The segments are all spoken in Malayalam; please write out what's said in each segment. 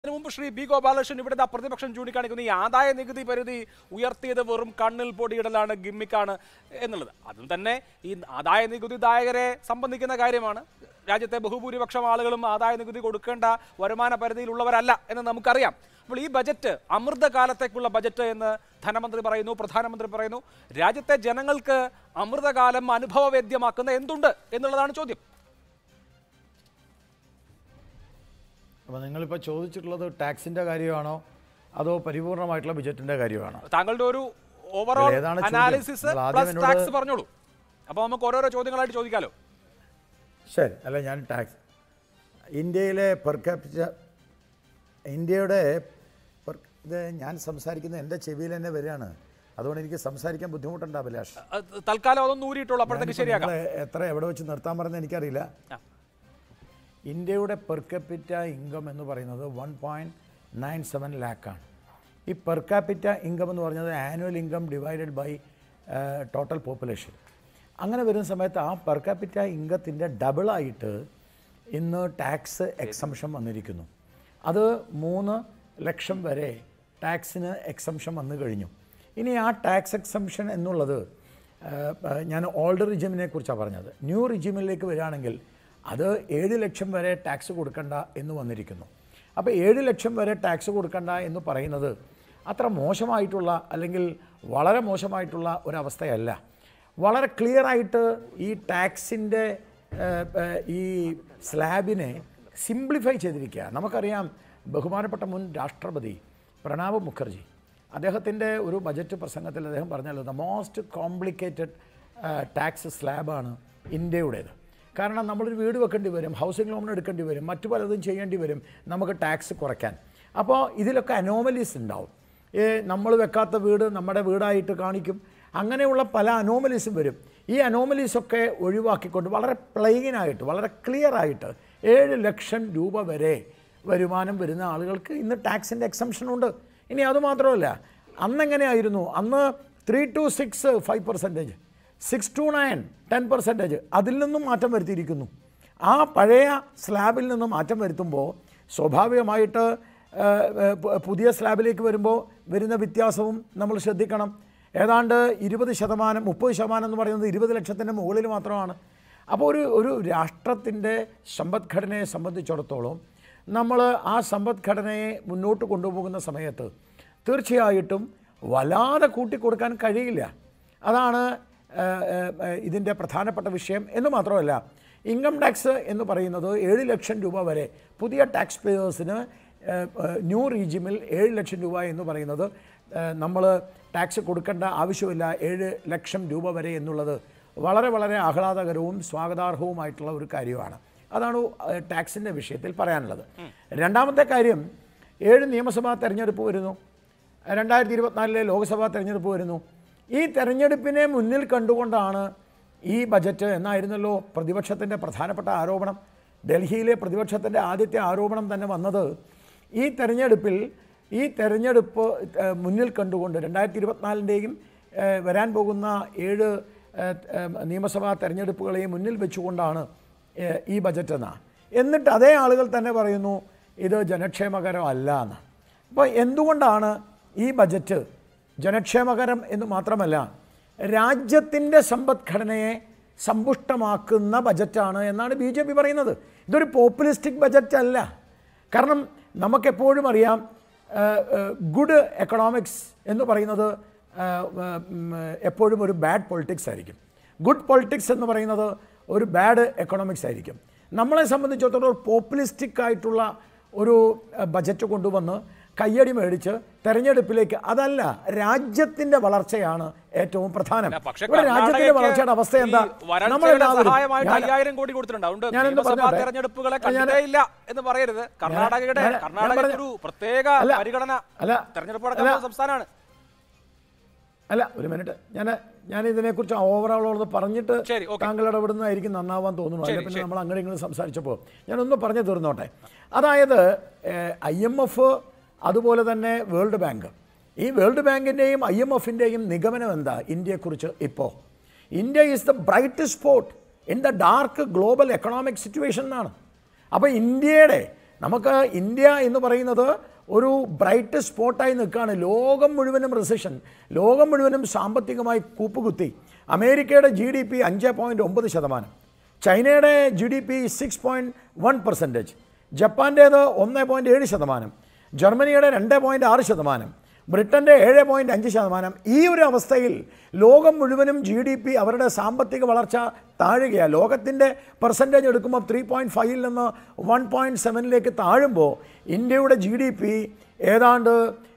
മുമ്പ് ശ്രീ ബി ഗോപാലകൃഷ്ണൻ ഇവിടുത്തെ പ്രതിപക്ഷം ചൂണ്ടിക്കാണിക്കുന്ന ഈ ആദായ നികുതി പരിധി ഉയർത്തിയത് വെറും കണ്ണിൽ പൊടിയിടലാണ്, ഗിമ്മിക്കാണ് എന്നുള്ളത്. അതും തന്നെ ഈ ആദായ നികുതിദായകരെ സംബന്ധിക്കുന്ന കാര്യമാണ്. രാജ്യത്തെ ബഹുഭൂരിപക്ഷം ആളുകളും ആദായ നികുതി കൊടുക്കേണ്ട വരുമാന പരിധിയിലുള്ളവരല്ല എന്ന് നമുക്കറിയാം. അപ്പോൾ ഈ ബജറ്റ് അമൃതകാലത്തേക്കുള്ള ബജറ്റ് എന്ന് ധനമന്ത്രി പറയുന്നു, പ്രധാനമന്ത്രി പറയുന്നു. രാജ്യത്തെ ജനങ്ങൾക്ക് അമൃതകാലം അനുഭവവേദ്യമാക്കുന്ന എന്തുണ്ട് എന്നുള്ളതാണ് ചോദ്യം. അപ്പോൾ നിങ്ങളിപ്പോൾ ചോദിച്ചിട്ടുള്ളത് ടാക്സിൻ്റെ കാര്യമാണോ അതോ പരിപൂർണമായിട്ടുള്ള ബജറ്റിൻ്റെ കാര്യമാണോ? താങ്കളുടെ ഒരു ഓവറോൾ അനാലിസിസ് പ്ലസ് ടാക്സ് പറഞ്ഞോളൂ. അപ്പോൾ നമുക്ക് ഓരോരോ ചോദ്യങ്ങളായിട്ട് ചോദിക്കാലോ. ശരി, അല്ല ഞാൻ ടാക്സ് ഇന്ത്യയിലെ പെർ ക്യാപിറ്റ ഇന്ത്യയുടെ ഇത് ഞാൻ സംസാരിക്കുന്നത് എൻ്റെ ചെവിയിൽ തന്നെ വരികയാണ്. അതുകൊണ്ട് എനിക്ക് സംസാരിക്കാൻ ബുദ്ധിമുട്ടുണ്ട് അഭിലാഷ്. തൽക്കാലം അതൊന്നും ഊരിയിട്ടുള്ളൂ, അപ്പോഴത്തേക്ക് ശരിയാക്കാം. എത്ര എവിടെ വെച്ച് നിർത്താൻ പറഞ്ഞത് എനിക്കറിയില്ല. ഇന്ത്യയുടെ പെർ ക്യാപിറ്റ ഇൻകം എന്ന് പറയുന്നത് 1.97 ലാക്കാണ്. ഈ പെർ ക്യാപിറ്റ ഇൻകം എന്ന് പറഞ്ഞത് annual income divided by total population. അങ്ങനെ വരുന്ന സമയത്ത് ആ പെർ ക്യാപിറ്റ ഇൻകത്തിൻ്റെ ഡബിളായിട്ട് ഇന്ന് ടാക്സ് എക്സംഷൻ വന്നിരിക്കുന്നു. അത് 3 ലക്ഷം വരെ ടാക്സിന് എക്സംഷൻ വന്നു കഴിഞ്ഞു. ഇനി ആ ടാക്സ് എക്സംഷൻ എന്നുള്ളത് ഞാൻ ഓൾഡ് റിജിമിനെ കുറിച്ചാണ് പറഞ്ഞത്. ന്യൂ റിജിമിലേക്ക് വരികയാണെങ്കിൽ അത് 7 ലക്ഷം വരെ ടാക്സ് കൊടുക്കണ്ട എന്ന് വന്നിരിക്കുന്നു. അപ്പോൾ 7 ലക്ഷം വരെ ടാക്സ് കൊടുക്കണ്ട എന്ന് പറയുന്നത് അത്ര മോശമായിട്ടുള്ള അല്ലെങ്കിൽ വളരെ മോശമായിട്ടുള്ള ഒരവസ്ഥയല്ല. വളരെ ക്ലിയറായിട്ട് ഈ ടാക്സിൻ്റെ ഈ സ്ലാബിനെ സിംപ്ലിഫൈ ചെയ്തിരിക്കുക. നമുക്കറിയാം, ബഹുമാനപ്പെട്ട മുൻ രാഷ്ട്രപതി പ്രണാബ് മുഖർജി അദ്ദേഹത്തിൻ്റെ ഒരു ബജറ്റ് പ്രസംഗത്തിൽ അദ്ദേഹം പറഞ്ഞല്ലോ, ദ മോസ്റ്റ് കോംപ്ലിക്കേറ്റഡ് ടാക്സ് സ്ലാബാണ് ഇന്ത്യയുടേത്. കാരണം നമ്മളൊരു വീട് വെക്കേണ്ടി വരും, ഹൗസിംഗ് ലോൺ എടുക്കേണ്ടി വരും, മറ്റു പലതും ചെയ്യേണ്ടി വരും നമുക്ക് ടാക്സ് കുറയ്ക്കാൻ. അപ്പോൾ ഇതിലൊക്കെ അനോമലീസ് ഉണ്ടാവും. നമ്മൾ വെക്കാത്ത വീട് നമ്മുടെ വീടായിട്ട് കാണിക്കും. അങ്ങനെയുള്ള പല അനോമലീസും വരും. ഈ അനോമലീസൊക്കെ ഒഴിവാക്കിക്കൊണ്ട് വളരെ പ്ലെയിനായിട്ട് വളരെ ക്ലിയറായിട്ട് 7 ലക്ഷം രൂപ വരെ വരുമാനം വരുന്ന ആളുകൾക്ക് ഇന്ന് ടാക്സിൻ്റെ എക്സംഷനുണ്ട്. ഇനി അതുമാത്രമല്ല, അന്നെങ്ങനെയായിരുന്നു? അന്ന് 3 to 6 5%, 6 to 9 10%. അതിൽ നിന്നും മാറ്റം വരുത്തിയിരിക്കുന്നു. ആ പഴയ സ്ലാബിൽ നിന്നും മാറ്റം വരുത്തുമ്പോൾ സ്വാഭാവികമായിട്ട് പുതിയ സ്ലാബിലേക്ക് വരുമ്പോൾ വരുന്ന വ്യത്യാസവും നമ്മൾ ശ്രദ്ധിക്കണം. ഏതാണ്ട് 20%, 30% എന്ന് പറയുന്നത് 20 ലക്ഷത്തിൻ്റെ മുകളിൽ മാത്രമാണ്. അപ്പോൾ ഒരു രാഷ്ട്രത്തിൻ്റെ സമ്പദ്ഘടനയെ സംബന്ധിച്ചിടത്തോളം നമ്മൾ ആ സമ്പദ്ഘടനയെ മുന്നോട്ട് കൊണ്ടുപോകുന്ന സമയത്ത് തീർച്ചയായിട്ടും വല്ലാതെ കൂട്ടിക്കൊടുക്കാൻ കഴിയില്ല. അതാണ് ഇതിൻ്റെ പ്രധാനപ്പെട്ട വിഷയം. എന്ന് മാത്രമല്ല, ഇൻകം ടാക്സ് എന്ന് പറയുന്നത് 7 ലക്ഷം രൂപ വരെ പുതിയ ടാക്സ് പേയേഴ്സിന് ന്യൂ റീജിമിൽ 7 ലക്ഷം രൂപ എന്ന് പറയുന്നത് നമ്മൾ ടാക്സ് കൊടുക്കേണ്ട ആവശ്യമില്ല. 7 ലക്ഷം രൂപ വരെ എന്നുള്ളത് വളരെ വളരെ ആഹ്ലാദകരവും സ്വാഗതാർഹവുമായിട്ടുള്ള ഒരു കാര്യമാണ്. അതാണ് ടാക്സിൻ്റെ വിഷയത്തിൽ പറയാനുള്ളത്. രണ്ടാമത്തെ കാര്യം, 7 നിയമസഭാ തെരഞ്ഞെടുപ്പ് വരുന്നു, 2024 ലോക്സഭാ തെരഞ്ഞെടുപ്പ് വരുന്നു. ഈ തെരഞ്ഞെടുപ്പിനെ മുന്നിൽ കണ്ടുകൊണ്ടാണ് ഈ ബജറ്റ് എന്നായിരുന്നല്ലോ പ്രതിപക്ഷത്തിൻ്റെ പ്രധാനപ്പെട്ട ആരോപണം. ഡൽഹിയിലെ പ്രതിപക്ഷത്തിൻ്റെ ആദ്യത്തെ ആരോപണം തന്നെ വന്നത് ഈ തെരഞ്ഞെടുപ്പ് മുന്നിൽ കണ്ടുകൊണ്ട് 2024ൻ്റെയും വരാൻ പോകുന്ന 7 നിയമസഭാ തെരഞ്ഞെടുപ്പുകളെയും മുന്നിൽ വെച്ചുകൊണ്ടാണ് ഈ ബജറ്റ് എന്നാണ്. എന്നിട്ട് അതേ ആളുകൾ തന്നെ പറയുന്നു ഇത് ജനക്ഷേമകരമല്ല എന്ന്. അപ്പോൾ എന്തുകൊണ്ടാണ് ഈ ബജറ്റ് ജനക്ഷേമകരം എന്ന് മാത്രമല്ല രാജ്യത്തിൻ്റെ സമ്പദ്ഘടനയെ സമ്പുഷ്ടമാക്കുന്ന ബജറ്റാണ് എന്നാണ് BJP പറയുന്നത്. ഇതൊരു പോപ്പുലിസ്റ്റിക് ബജറ്റ് അല്ല. കാരണം നമുക്കെപ്പോഴും അറിയാം, ഗുഡ് എക്കണോമിക്സ് എന്ന് പറയുന്നത് എപ്പോഴും ഒരു ബാഡ് പൊളിറ്റിക്സ് ആയിരിക്കും. ഗുഡ് പൊളിറ്റിക്സ് എന്ന് പറയുന്നത് ഒരു ബാഡ് എക്കണോമിക്സ് ആയിരിക്കും. നമ്മളെ സംബന്ധിച്ചിടത്തോളം പോപ്പുലിസ്റ്റിക് ആയിട്ടുള്ള ഒരു ബജറ്റ് കൊണ്ടുവന്ന് കയ്യടി മേടിച്ച് തെരഞ്ഞെടുപ്പിലേക്ക്, അതല്ല, രാജ്യത്തിൻ്റെ വളർച്ചയാണ് ഏറ്റവും പ്രധാനം. ഇവിടെ രാജ്യത്തിൻ്റെ വളർച്ചയുടെ അവസ്ഥ എന്താ? അല്ല, ഒരു മിനിറ്റ്, ഞാൻ ഇതിനെക്കുറിച്ച് ഓവറോൾ പറഞ്ഞിട്ട് താങ്കളുടെ ഇവിടുന്നായിരിക്കും നന്നാവാൻ തോന്നുന്നു. അല്ലെ പിന്നെ നമ്മൾ അങ്ങനെ ഇങ്ങനെ സംസാരിച്ചപ്പോൾ ഞാനൊന്ന് പറഞ്ഞു തീർന്നോട്ടെ. അതായത് IMF അതുപോലെ തന്നെ വേൾഡ് ബാങ്ക്, ഈ വേൾഡ് ബാങ്കിൻ്റെയും IMFൻ്റെയും നിഗമനം എന്താ ഇന്ത്യയെക്കുറിച്ച്? ഇപ്പോൾ India is the bright spot in the dark global economic situation എന്നാണ്. അപ്പോൾ ഇന്ത്യയുടെ നമുക്ക് ഇന്ത്യ എന്ന് പറയുന്നത് ഒരു ബ്രൈറ്റ് സ്പോട്ടായി നിൽക്കുകയാണ്. ലോകം മുഴുവനും റിസഷൻ, ലോകം മുഴുവനും സാമ്പത്തികമായി കൂപ്പുകുത്തി. അമേരിക്കയുടെ GDP 5.9%, ചൈനയുടെ GDP 6.1%, ജപ്പാൻ്റേത് 1.7%, ജർമ്മനിയുടെ 2.6%, ബ്രിട്ടൻ്റെ 7.5%. ഈ ഒരു അവസ്ഥയിൽ ലോകം മുഴുവനും GDP അവരുടെ സാമ്പത്തിക വളർച്ച താഴുകയാണ്. ലോകത്തിൻ്റെ പെർസെൻറ്റേജ് എടുക്കുമ്പോൾ 3.5-ൽ നിന്ന് 1.7-ലേക്ക് താഴുമ്പോൾ ഇന്ത്യയുടെ GDP ഏതാണ്ട്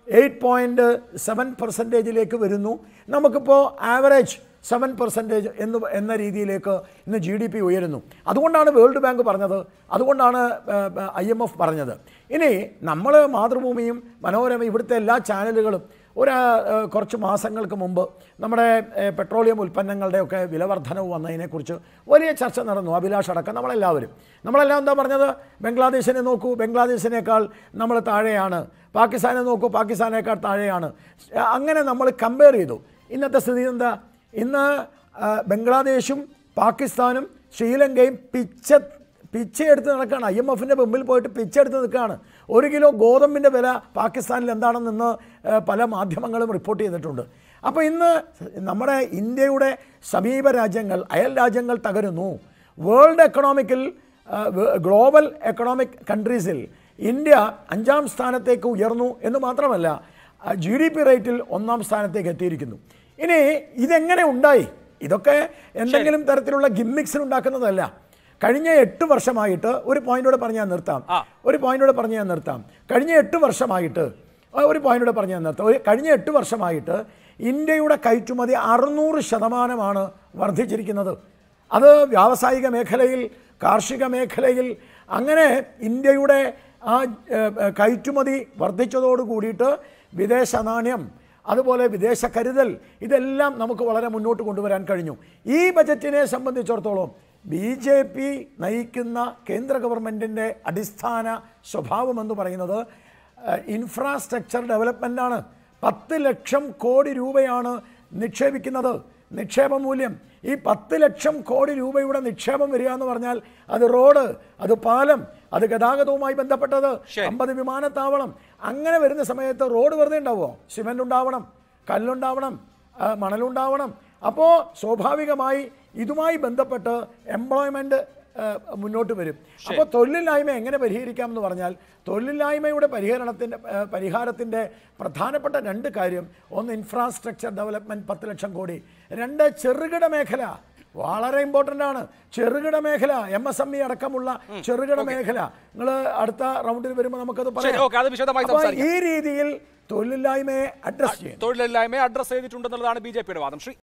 8.7%-ലേക്ക് വരുന്നു. നമുക്കിപ്പോൾ ആവറേജ് 7% എന്ന രീതിയിലേക്ക് ഇന്ന് GDP ഉയരുന്നു. അതുകൊണ്ടാണ് വേൾഡ് ബാങ്ക് പറഞ്ഞത്, അതുകൊണ്ടാണ് IMF പറഞ്ഞത്. ഇനി നമ്മൾ മാതൃഭൂമിയും മനോരമ ഇവിടുത്തെ എല്ലാ ചാനലുകളും കുറച്ച് മാസങ്ങൾക്ക് മുമ്പ് നമ്മുടെ പെട്രോളിയം ഉൽപ്പന്നങ്ങളുടെയൊക്കെ വിലവർദ്ധനവ് വന്നതിനെക്കുറിച്ച് വലിയ ചർച്ച നടന്നു. അഭിലാഷ് അടക്കം നമ്മളെല്ലാം എന്താ പറഞ്ഞത്? ബംഗ്ലാദേശിനെ നോക്കൂ, ബംഗ്ലാദേശിനേക്കാൾ നമ്മൾ താഴെയാണ്. പാകിസ്ഥാനെ നോക്കൂ, പാകിസ്ഥാനേക്കാൾ താഴെയാണ്. അങ്ങനെ നമ്മൾ കമ്പയർ ചെയ്തു. ഇന്നത്തെ സ്ഥിതി എന്താ? ഇന്ന് ബംഗ്ലാദേശും പാകിസ്ഥാനും ശ്രീലങ്കയും പിച്ചയെടുത്ത് നടക്കുകയാണ്. IMFൻ്റെ മുമ്പിൽ പോയിട്ട് പിച്ചെടുത്ത് നിൽക്കുകയാണ്. 1 കിലോ ഗോതമ്പിൻ്റെ വില പാകിസ്ഥാനിൽ എന്താണെന്ന് ഇന്ന് പല മാധ്യമങ്ങളും റിപ്പോർട്ട് ചെയ്തിട്ടുണ്ട്. അപ്പോൾ ഇന്ന് നമ്മുടെ ഇന്ത്യയുടെ സമീപ രാജ്യങ്ങൾ, അയൽ രാജ്യങ്ങൾ തകരുന്നു. വേൾഡ് എക്കണോമിക്കിൽ, ഗ്ലോബൽ എക്കണോമിക് കൺട്രീസിൽ ഇന്ത്യ 5-ാം സ്ഥാനത്തേക്ക് ഉയർന്നു എന്ന് മാത്രമല്ല, GDP റേറ്റിൽ 1-ാം സ്ഥാനത്തേക്ക് എത്തിയിരിക്കുന്നു. ഇനി ഇതെങ്ങനെ ഉണ്ടായി? ഇതൊക്കെ എന്തെങ്കിലും തരത്തിലുള്ള ഗിമ്മിക്സിൽ ഉണ്ടാക്കുന്നതല്ല. കഴിഞ്ഞ 8 വർഷമായിട്ട് കഴിഞ്ഞ 8 വർഷമായിട്ട് ഇന്ത്യയുടെ കയറ്റുമതി 600% വർദ്ധിച്ചിരിക്കുന്നത്. അത് വ്യാവസായിക മേഖലയിൽ, കാർഷിക മേഖലയിൽ, അങ്ങനെ ഇന്ത്യയുടെ ആ കയറ്റുമതി വർദ്ധിച്ചതോട് കൂടിയിട്ട് വിദേശ നാണ്യം, അതുപോലെ വിദേശ കരുതൽ, ഇതെല്ലാം നമുക്ക് വളരെ മുന്നോട്ട് കൊണ്ടുവരാൻ കഴിഞ്ഞു. ഈ ബജറ്റിനെ സംബന്ധിച്ചിടത്തോളം BJP നയിക്കുന്ന കേന്ദ്ര ഗവൺമെൻറ്റിൻ്റെ അടിസ്ഥാന സ്വഭാവമെന്ന് പറയുന്നത് ഇൻഫ്രാസ്ട്രക്ചർ ഡെവലപ്മെൻറ്റാണ്. 10 ലക്ഷം കോടി രൂപയാണ് നിക്ഷേപിക്കുന്നത്. നിക്ഷേപ മൂല്യം ഈ 10 ലക്ഷം കോടി രൂപയുടെ നിക്ഷേപം വരിക എന്ന് പറഞ്ഞാൽ അത് റോഡ്, അത് പാലം, അത് ഗതാഗതവുമായി ബന്ധപ്പെട്ടത്, 50 വിമാനത്താവളം. അങ്ങനെ വരുന്ന സമയത്ത് റോഡ് വെറുതെ ഉണ്ടാവുമോ? സിമെൻ്റ് ഉണ്ടാവണം, കല്ലുണ്ടാവണം, മണലുണ്ടാവണം. അപ്പോൾ സ്വാഭാവികമായി ഇതുമായി ബന്ധപ്പെട്ട് എംപ്ലോയ്മെൻറ്റ് മുന്നോട്ട് വരും. അപ്പോൾ തൊഴിലില്ലായ്മ എങ്ങനെ പരിഹരിക്കാം എന്ന് പറഞ്ഞാൽ, തൊഴിലില്ലായ്മയുടെ പരിഹാരത്തിൻ്റെ പ്രധാനപ്പെട്ട 2 കാര്യം: ഒന്ന് ഇൻഫ്രാസ്ട്രക്ചർ ഡെവലപ്മെൻറ്റ് 10 ലക്ഷം കോടി, 2 ചെറുകിട മേഖല വളരെ ഇമ്പോർട്ടൻ്റ് ആണ്. ചെറുകിട മേഖല, MSME അടക്കമുള്ള ചെറുകിട മേഖല, നിങ്ങൾ അടുത്ത റൗണ്ടിൽ വരുമ്പോൾ നമുക്കത് പറയാം. ഈ രീതിയിൽ തൊഴിലില്ലായ്മയെ അഡ്രസ് ചെയ്തിട്ടുണ്ടെന്നുള്ളതാണ് BJPയുടെ വാദം.